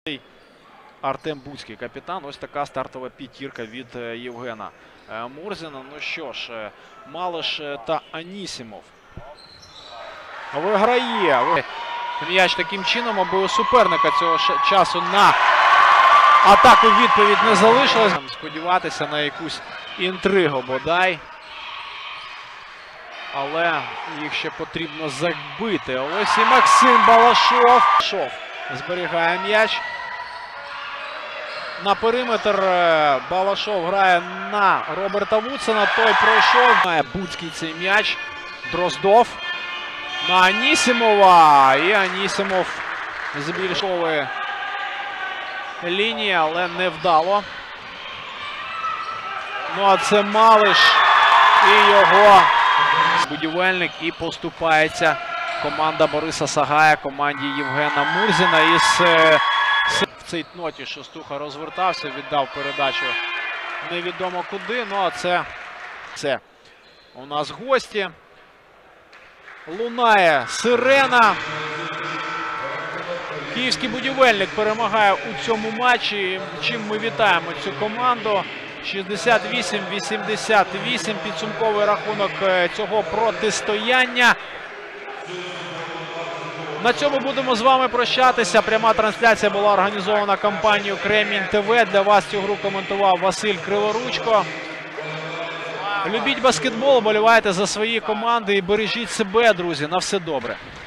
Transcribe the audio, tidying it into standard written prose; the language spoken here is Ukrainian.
Артем Буцький, капітан. Ось така стартова п'ятірка від Євгена Мурзіна. Ну що ж, Малиш та Анісімов виграє. М'яч таким чином, аби у суперника цього часу на атаку відповідь не залишилось. Сподіватися на якусь інтригу бодай. Але їх ще потрібно забити. Ось і Максим Балашов. Зберігає м'яч. На периметр Балашов грає на Роберта Вудсона. Той пройшов. Має Буцький цей м'яч. Дроздов на Анісімова. І Анісімов збільшовує лінії, але не вдало. Ну а це Малиш і його будівельник. І поступається команда Бориса Сагая команді Євгена Мурзіна. Із в цій ноті Шостуха розвертався, віддав передачу невідомо куди. Ну а це у нас гості. Лунає сирена. Київський будівельник перемагає у цьому матчі. Чим ми вітаємо цю команду. 68-88 підсумковий рахунок цього протистояння. На цьому будемо з вами прощатися. Пряма трансляція була організована компанією Кремінь ТВ. Для вас цю гру коментував Василь Криворучко. Любіть баскетбол, болівайте за свої команди і бережіть себе, друзі. На все добре.